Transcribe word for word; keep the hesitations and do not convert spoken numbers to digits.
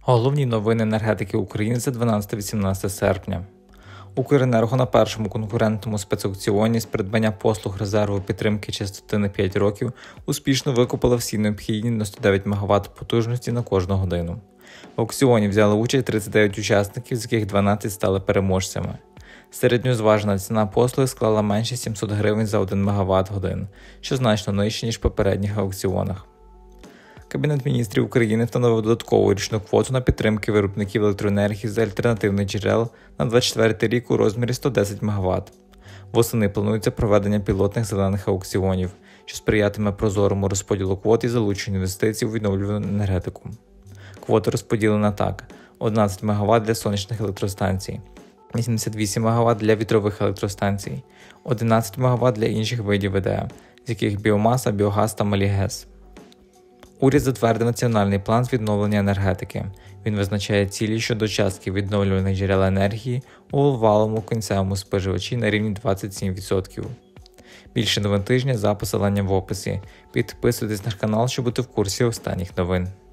Головні новини енергетики України за дванадцяте-вісімнадцяте серпня. Укренерго на першому конкурентному спецаукціоні з придбання послуг резерву підтримки частоти на п'ять років успішно викупила всі необхідні дев'яносто дев'ять мегаватт потужності на кожну годину. В аукціоні взяли участь тридцять дев'ять учасників, з яких дванадцять стали переможцями. Середньозважена ціна послуги склала менше сімсот гривень за один мегаватт-годин, що значно нижче, ніж в попередніх аукціонах. Кабінет міністрів України встановив додаткову річну квоту на підтримки виробників електроенергії з альтернативних джерел на двадцять четвертий рік у розмірі сто десять мегаватт. Восени планується проведення пілотних зелених аукціонів, що сприятиме прозорому розподілу квот і залученню інвестицій у відновлювану енергетику. Квота розподілена так: одинадцять мегаватт для сонячних електростанцій, вісімдесят вісім мегаватт для вітрових електростанцій, одинадцять мегаватт для інших видів ВДЕ, з яких біомаса, біогаз та малі ГЕС. Уряд затвердив національний план з відновлення енергетики. Він визначає цілі щодо частки відновлюваних джерел енергії у валовому кінцевому споживачі на рівні двадцять сім відсотків. Більше новин тижня за посиланням в описі. Підписуйтесь на наш канал, щоб бути в курсі останніх новин.